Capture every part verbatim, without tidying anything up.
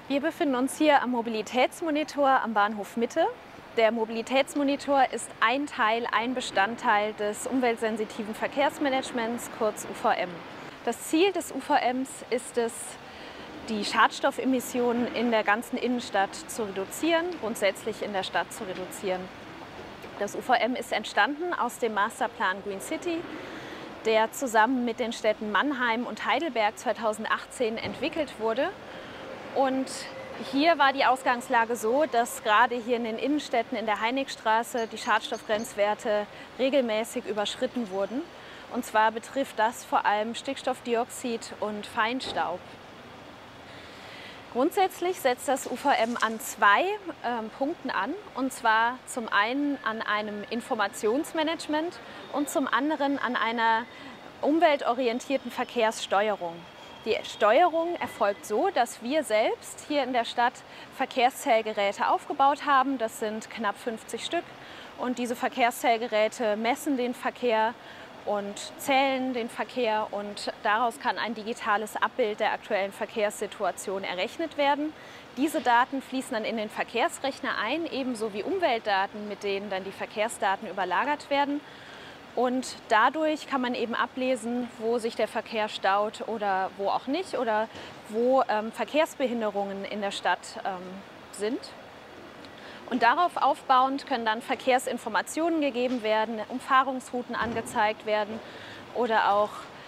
Wir befinden uns hier am Mobilitätsmonitor am Bahnhof Mitte. Der Mobilitätsmonitor ist ein Teil, ein Bestandteil des umweltsensitiven Verkehrsmanagements, kurz U V M. Das Ziel des U V Ms ist es, die Schadstoffemissionen in der ganzen Innenstadt zu reduzieren, grundsätzlich in der Stadt zu reduzieren. Das U V M ist entstanden aus dem Masterplan Green City, der zusammen mit den Städten Mannheim und Heidelberg zweitausendachtzehn entwickelt wurde. Und hier war die Ausgangslage so, dass gerade hier in den Innenstädten in der Heiligstraße die Schadstoffgrenzwerte regelmäßig überschritten wurden. Und zwar betrifft das vor allem Stickstoffdioxid und Feinstaub. Grundsätzlich setzt das U V M an zwei äh, Punkten an, und zwar zum einen an einem Informationsmanagement und zum anderen an einer umweltorientierten Verkehrssteuerung. Die Steuerung erfolgt so, dass wir selbst hier in der Stadt Verkehrszählgeräte aufgebaut haben. Das sind knapp fünfzig Stück, und diese Verkehrszählgeräte messen den Verkehr und zählen den Verkehr, und daraus kann ein digitales Abbild der aktuellen Verkehrssituation errechnet werden. Diese Daten fließen dann in den Verkehrsrechner ein, ebenso wie Umweltdaten, mit denen dann die Verkehrsdaten überlagert werden. Und dadurch kann man eben ablesen, wo sich der Verkehr staut oder wo auch nicht, oder wo ähm, Verkehrsbehinderungen in der Stadt ähm, sind. Und darauf aufbauend können dann Verkehrsinformationen gegeben werden, Umfahrungsrouten angezeigt werden oder auch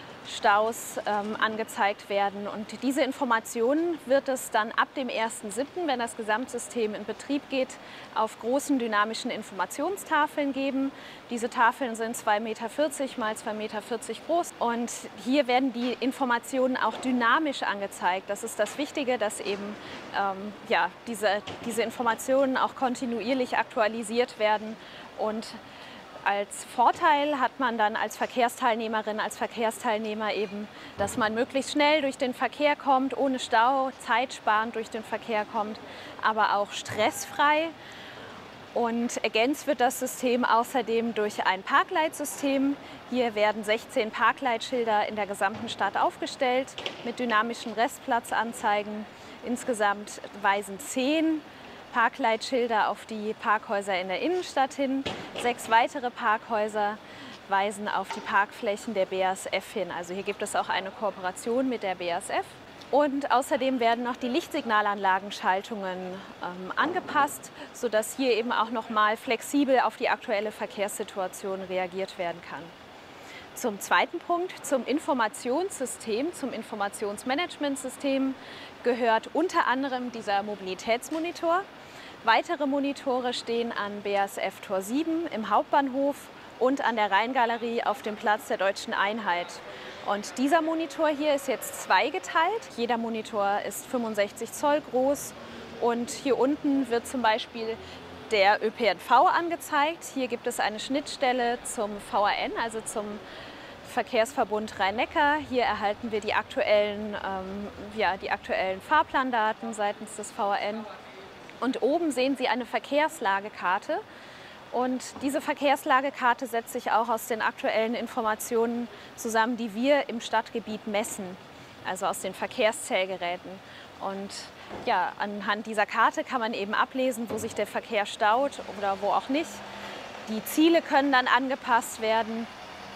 Staus ähm, angezeigt werden. Und diese Informationen wird es dann ab dem ersten siebten, wenn das Gesamtsystem in Betrieb geht, auf großen dynamischen Informationstafeln geben. Diese Tafeln sind zwei Meter vierzig mal zwei Meter vierzig groß, und hier werden die Informationen auch dynamisch angezeigt. Das ist das Wichtige, dass eben ähm, ja, diese, diese Informationen auch kontinuierlich aktualisiert werden. Und als Vorteil hat man dann als Verkehrsteilnehmerin, als Verkehrsteilnehmer eben, dass man möglichst schnell durch den Verkehr kommt, ohne Stau, zeitsparend durch den Verkehr kommt, aber auch stressfrei. Und ergänzt wird das System außerdem durch ein Parkleitsystem. Hier werden sechzehn Parkleitschilder in der gesamten Stadt aufgestellt mit dynamischen Restplatzanzeigen. Insgesamt weisen zehn Parkleitschilder auf die Parkhäuser in der Innenstadt hin. Sechs weitere Parkhäuser weisen auf die Parkflächen der B A S F hin. Also hier gibt es auch eine Kooperation mit der B A S F. Und außerdem werden noch die Lichtsignalanlagenschaltungen ähm, angepasst, sodass hier eben auch noch mal flexibel auf die aktuelle Verkehrssituation reagiert werden kann. Zum zweiten Punkt, zum Informationssystem, zum Informationsmanagementsystem gehört unter anderem dieser Mobilitätsmonitor. Weitere Monitore stehen an B A S F Tor sieben im Hauptbahnhof und an der Rheingalerie auf dem Platz der Deutschen Einheit. Und dieser Monitor hier ist jetzt zweigeteilt. Jeder Monitor ist fünfundsechzig Zoll groß, und hier unten wird zum Beispiel der Ö P N V angezeigt. Hier gibt es eine Schnittstelle zum V A N, also zum Verkehrsverbund Rhein-Neckar. Hier erhalten wir die aktuellen, ähm, ja, die aktuellen Fahrplandaten seitens des V A N. Und oben sehen Sie eine Verkehrslagekarte. Und diese Verkehrslagekarte setzt sich auch aus den aktuellen Informationen zusammen, die wir im Stadtgebiet messen, also aus den Verkehrszählgeräten. Und ja, anhand dieser Karte kann man eben ablesen, wo sich der Verkehr staut oder wo auch nicht. Die Ziele können dann angepasst werden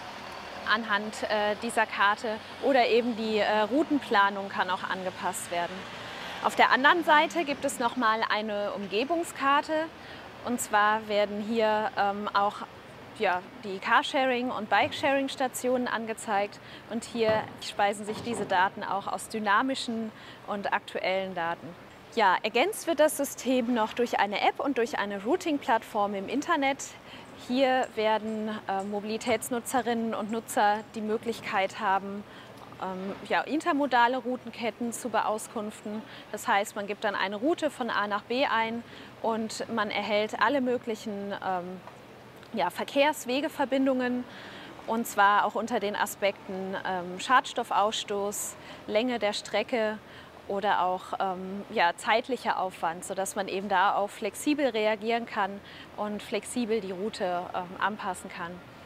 anhand äh, dieser Karte, oder eben die äh, Routenplanung kann auch angepasst werden. Auf der anderen Seite gibt es noch mal eine Umgebungskarte, und zwar werden hier ähm, auch ja, die Carsharing- und Bikesharing-Stationen angezeigt, und hier speisen sich diese Daten auch aus dynamischen und aktuellen Daten. Ja, ergänzt wird das System noch durch eine App und durch eine Routing-Plattform im Internet. Hier werden äh, Mobilitätsnutzerinnen und Nutzer die Möglichkeit haben, ähm, ja, intermodale Routenketten zu beauskunften. Das heißt, man gibt dann eine Route von A nach B ein, und man erhält alle möglichen ähm, ja, Verkehrswegeverbindungen, und zwar auch unter den Aspekten ähm, Schadstoffausstoß, Länge der Strecke oder auch ähm, ja, zeitlicher Aufwand, sodass man eben da auch flexibel reagieren kann und flexibel die Route ähm, anpassen kann.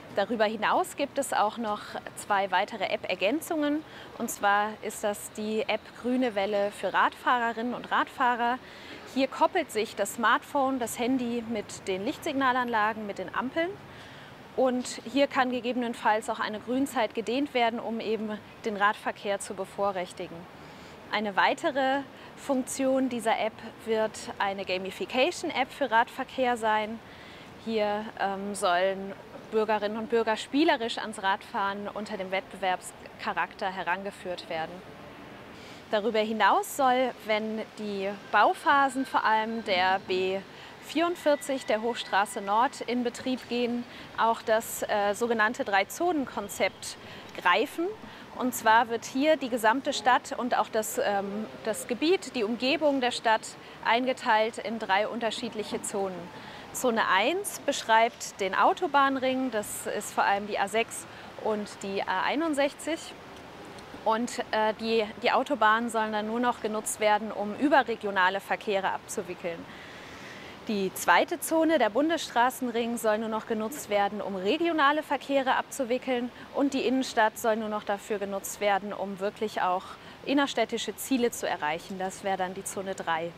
Darüber hinaus gibt es auch noch zwei weitere App-Ergänzungen. Und zwar ist das die App Grüne Welle für Radfahrerinnen und Radfahrer. Hier koppelt sich das Smartphone, das Handy mit den Lichtsignalanlagen, mit den Ampeln. Und hier kann gegebenenfalls auch eine Grünzeit gedehnt werden, um eben den Radverkehr zu bevorrechtigen. Eine weitere Funktion dieser App wird eine Gamification-App für Radverkehr sein. Hier ähm, sollen Bürgerinnen und Bürger spielerisch ans Radfahren unter dem Wettbewerbscharakter herangeführt werden. Darüber hinaus soll, wenn die Bauphasen vor allem der B vierundvierzig der Hochstraße Nord in Betrieb gehen, auch das äh, sogenannte Drei-Zonen-Konzept greifen. Und zwar wird hier die gesamte Stadt und auch das, ähm, das Gebiet, die Umgebung der Stadt eingeteilt in drei unterschiedliche Zonen. Zone eins beschreibt den Autobahnring, das ist vor allem die A sechs und die A einundsechzig. Und äh, die, die Autobahnen sollen dann nur noch genutzt werden, um überregionale Verkehre abzuwickeln. Die zweite Zone, der Bundesstraßenring, soll nur noch genutzt werden, um regionale Verkehre abzuwickeln. Und die Innenstadt soll nur noch dafür genutzt werden, um wirklich auch innerstädtische Ziele zu erreichen. Das wäre dann die Zone drei.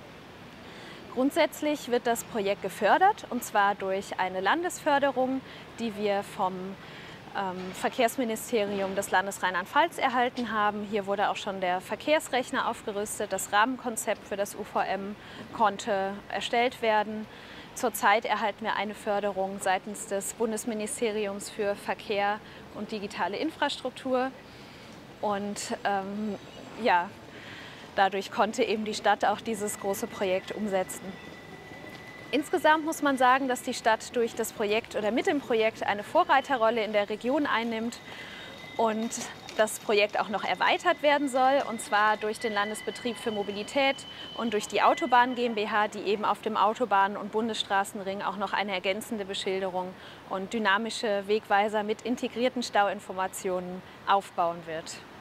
Grundsätzlich wird das Projekt gefördert, und zwar durch eine Landesförderung, die wir vom ähm, Verkehrsministerium des Landes Rheinland-Pfalz erhalten haben. Hier wurde auch schon der Verkehrsrechner aufgerüstet. Das Rahmenkonzept für das U V M konnte erstellt werden. Zurzeit erhalten wir eine Förderung seitens des Bundesministeriums für Verkehr und digitale Infrastruktur. Und ähm, ja, dadurch konnte eben die Stadt auch dieses große Projekt umsetzen. Insgesamt muss man sagen, dass die Stadt durch das Projekt oder mit dem Projekt eine Vorreiterrolle in der Region einnimmt und das Projekt auch noch erweitert werden soll, und zwar durch den Landesbetrieb für Mobilität und durch die Autobahn GmbH, die eben auf dem Autobahn- und Bundesstraßenring auch noch eine ergänzende Beschilderung und dynamische Wegweiser mit integrierten Stauinformationen aufbauen wird.